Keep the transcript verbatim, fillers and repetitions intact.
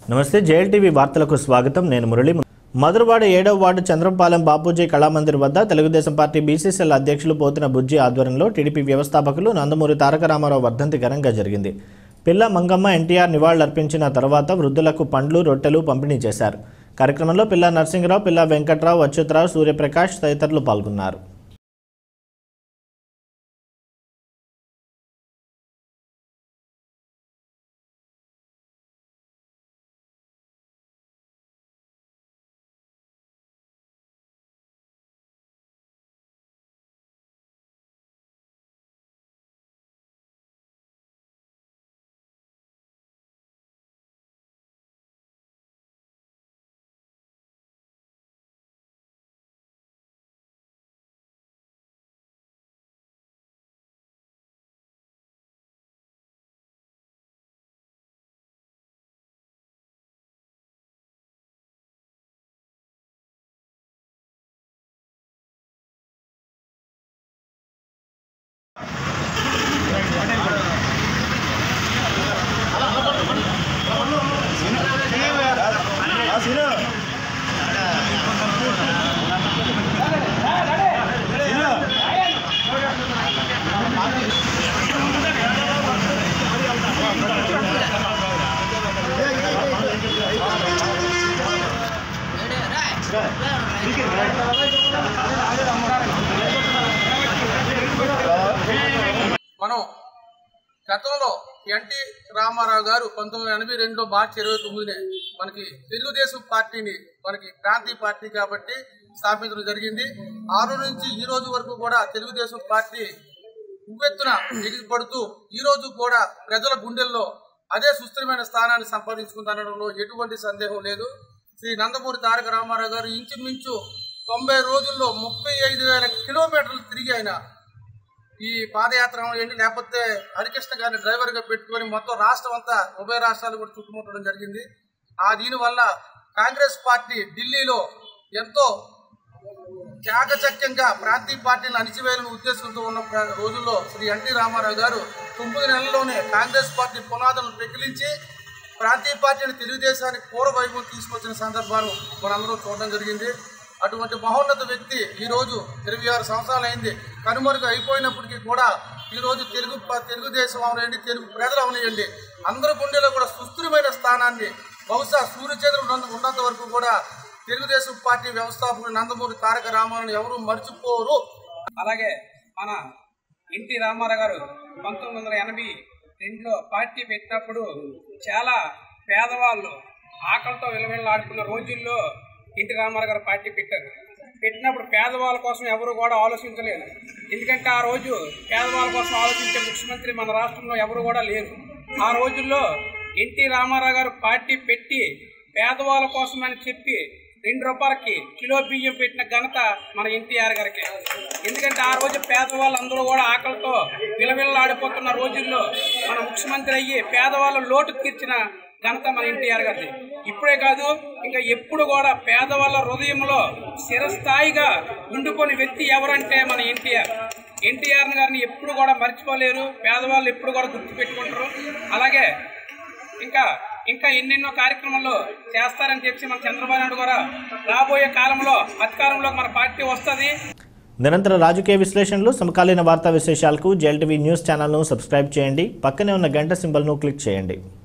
నమస్తే జేఎల్టీవీ వార్తలకు స్వాగతం. నేను మురళి. మధురవాడ ఏడవ వార్డు చంద్రంపాలెం బాపూజీ కళామందిర్ వద్ద తెలుగుదేశం పార్టీ బీసీసీఎల్ అధ్యక్షులు పోతిన బుజ్జి ఆధ్వర్యంలో టీడీపీ వ్యవస్థాపకులు నందమూరి తారక రామారావు వర్ధంతి ఘనంగా జరిగింది. పిల్ల మంగమ్మ ఎన్టీఆర్ నివాళులర్పించిన తర్వాత వృద్ధులకు పండ్లు రొట్టెలు పంపిణీ చేశారు. కార్యక్రమంలో పిల్ల నరసింహరావు, పిల్ల వెంకట్రావు, అచ్యుతరావు, సూర్యప్రకాష్ తదితరులు పాల్గొన్నారు. మనం గతంలో ఎన్టీ రామారావు గారు పంతొమ్మిది వందల ఎనభై రెండులో మార్చి ఇరవై తొమ్మిదినే మనకి తెలుగుదేశం పార్టీని మనకి ప్రాంతీయ పార్టీ కాబట్టి స్థాపించడం జరిగింది. ఆ రోజు నుంచి ఈ రోజు వరకు కూడా తెలుగుదేశం పార్టీ ఉవ్వెత్తున ఎగిరిపడుతూ ఈ రోజు కూడా ప్రజల గుండెల్లో అదే సుస్థిరమైన స్థానాన్ని సంపాదించుకుందనడంలో ఎటువంటి సందేహం లేదు. శ్రీ నందమూరి తారక రామారావు గారు ఇంచుమించు తొంభై రోజుల్లో ముప్పై ఐదు వేల కిలోమీటర్లు తిరిగి ఆయన ఈ పాదయాత్ర ఏంటి లేకపోతే హరికృష్ణ గారిని డ్రైవర్గా పెట్టుకొని మొత్తం రాష్ట్రం అంతా ఉభయ రాష్ట్రాలు కూడా చుట్టుముట్టడం జరిగింది. ఆ దీనివల్ల కాంగ్రెస్ పార్టీ ఢిల్లీలో ఎంతో చాకచక్యంగా ప్రాంతీయ పార్టీని అణిచివేయాలని ఉద్దేశంతో ఉన్న రోజుల్లో శ్రీ ఎన్టీ రామారావు గారు తొమ్మిది నెలల్లోనే కాంగ్రెస్ పార్టీ పునాదులను పెకిలించి ప్రాంతీయ పార్టీని తెలుగుదేశానికి పూర్వవైపు తీసుకొచ్చిన సందర్భాలు మనందరూ చూడడం జరిగింది. అటువంటి మహోన్నత వ్యక్తి ఈరోజు ఇరవై ఆరు సంవత్సరాలు అయింది కనుమరుగు అయిపోయినప్పటికీ కూడా ఈరోజు తెలుగు తెలుగుదేశం అవనియండి, తెలుగు ప్రజలు అవనియండి, అందరి గుండెలో కూడా సుస్థిరమైన స్థానాన్ని బహుశా సూర్యచంద్రుడు ఉన్నంత వరకు కూడా తెలుగుదేశం పార్టీ వ్యవస్థాపకుడు నందమూరి తారక రామారావుని ఎవరు మర్చిపోరు. అలాగే మన ఎన్టీ రామారావు గారు పంతొమ్మిది వందల ఎనభై రెండులో పార్టీ పెట్టినప్పుడు చాలా పేదవాళ్ళు ఆకలితో విలవిల్లాడుకున్న రోజుల్లో ఎన్టీ రామారావు గారు పార్టీ పెట్టారు. పెట్టినప్పుడు పేదవాళ్ళ కోసం ఎవరు కూడా ఆలోచించలేదు. ఎందుకంటే ఆ రోజు పేదవాళ్ళ కోసం ఆలోచించే ముఖ్యమంత్రి మన రాష్ట్రంలో ఎవరు కూడా లేరు. ఆ రోజుల్లో ఎన్టీ రామారావు గారు పార్టీ పెట్టి పేదవాళ్ళ కోసం అని చెప్పి రెండు రూపాయలకి కిలో బియ్యం పెట్టిన ఘనత మన ఎన్టీఆర్ గారికి. ఎందుకంటే ఆ రోజు పేదవాళ్ళు అందరూ కూడా ఆకలితో విలవిల్లాడిపోతున్న రోజుల్లో మన ముఖ్యమంత్రి అయ్యి పేదవాళ్ళ లోటు తీర్చిన ఘనత మన ఎన్టీఆర్ గారిది. ఇప్పుడే కాదు ఇంకా ఎప్పుడు కూడా పేదవాళ్ళ హృదయంలో చిరస్థాయిగా ఉండిపోయిన వ్యక్తి ఎవరంటే మన ఎన్టీఆర్. ఎన్టీఆర్ గారిని ఎప్పుడు కూడా మర్చిపోలేరు, పేదవాళ్ళు ఎప్పుడు కూడా గుర్తుపెట్టుకుంటారు. అలాగే ఇంకా ఇంకా ఎన్నెన్నో కార్యక్రమాల్లో చేస్తారని చెప్పి మన చంద్రబాబు నాయుడు కూడా రాబోయే కాలంలో అధికారంలో మన పార్టీ వస్తుంది. నిరంతర రాజకీయ విశ్లేషణలు, సమకాలీన వార్తా విశేషాలకు జేఎల్టీవీ న్యూస్ ఛానల్ను సబ్స్క్రైబ్ చేయండి. పక్కనే ఉన్న గంట సింబల్ను క్లిక్ చేయండి.